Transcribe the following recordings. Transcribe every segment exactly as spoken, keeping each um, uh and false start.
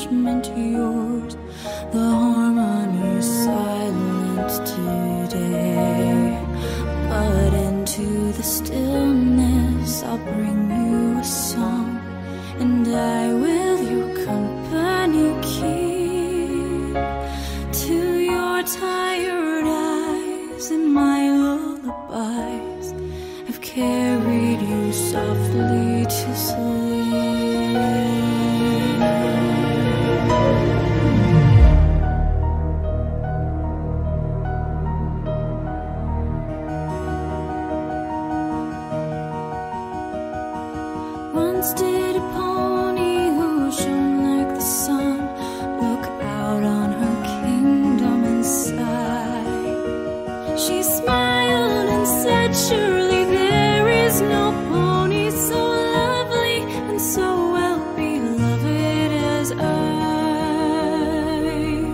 punishment yours. The harmony's silent today, but into the stillness I'll bring you a song, and I will your company keep. To your tired eyes and my lullabies, I've carried you softly to sleep. Once did a pony who shone like the sun look out on her kingdom and sigh. She smiled and said, surely there is no pony so lovely and so well beloved as I.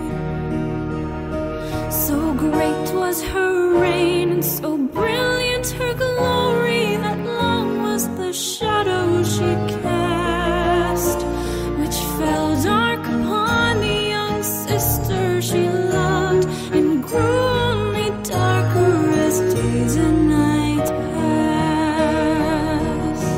So great was her reign and so brilliant her glory that long was the shadow she cast, which fell dark upon the young sister she loved, and grew only darker as days and night passed.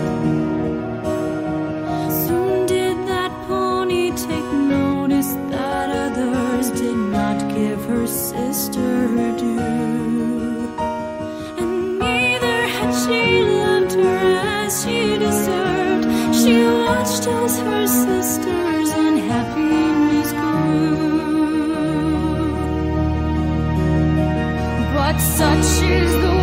Soon did that pony take notice that others did not give her sister her due, and neither had she loved her as she deserved. She watched as her sister's unhappiness grew. But such is the